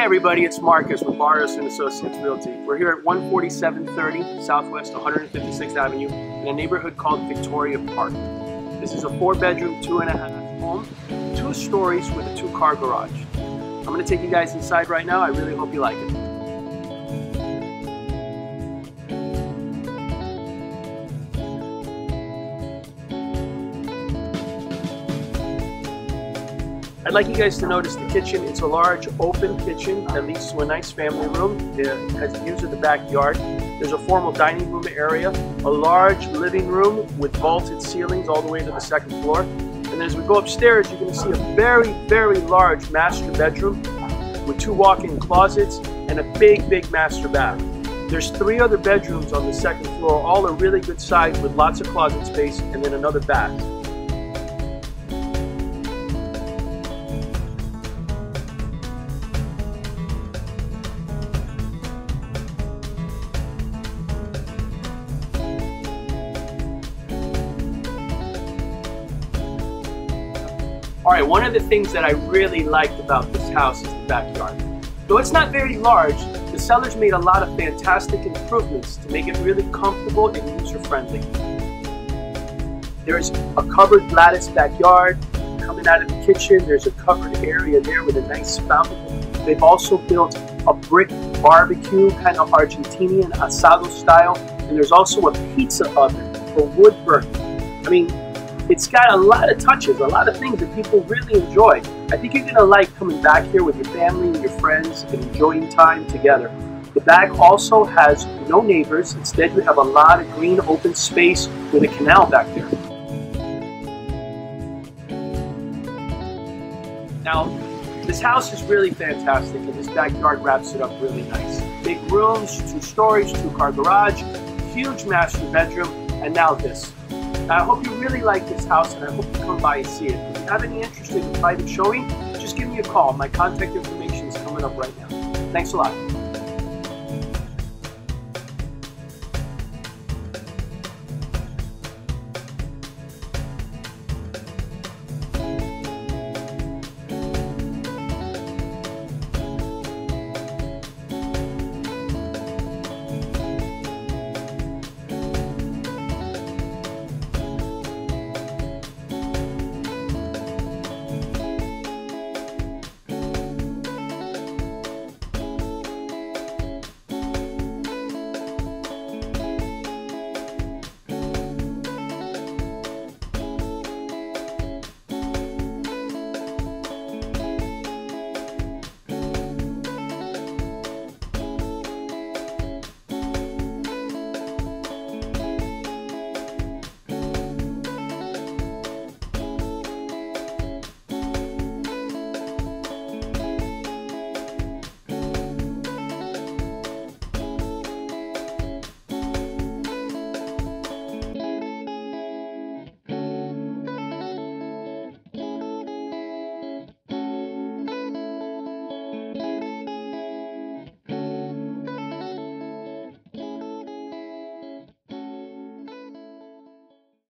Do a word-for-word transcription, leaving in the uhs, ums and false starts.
Hey everybody, it's Marcus with Barrios and Associates Realty. We're here at one forty-seven thirty Southwest one hundred fifty-sixth Avenue in a neighborhood called Victoria Park. This is a four bedroom, two and a half home, two stories with a two car garage. I'm going to take you guys inside right now. I really hope you like it. I'd like you guys to notice the kitchen. It's a large open kitchen that leads to a nice family room. It has views of the backyard. There's a formal dining room area, a large living room with vaulted ceilings all the way to the second floor. And then as we go upstairs, you're going to see a very, very large master bedroom with two walk-in closets and a big, big master bath. There's three other bedrooms on the second floor. All are really good size with lots of closet space and then another bath. All right, one of the things that I really liked about this house is the backyard. Though it's not very large, the sellers made a lot of fantastic improvements to make it really comfortable and user-friendly. There's a covered lattice backyard. Coming out of the kitchen, there's a covered area there with a nice fountain. They've also built a brick barbecue, kind of Argentinian asado style, and there's also a pizza oven for wood burning. I mean, it's got a lot of touches, a lot of things that people really enjoy. I think you're going to like coming back here with your family and your friends and enjoying time together. The back also has no neighbors. Instead, you have a lot of green open space with a canal back there. Now, this house is really fantastic and this backyard wraps it up really nice. Big rooms, two stories, two car garage, huge master bedroom, and now this. I hope you really like this house and I hope you come by and see it. If you have any interest in a private showing, just give me a call. My contact information is coming up right now. Thanks a lot.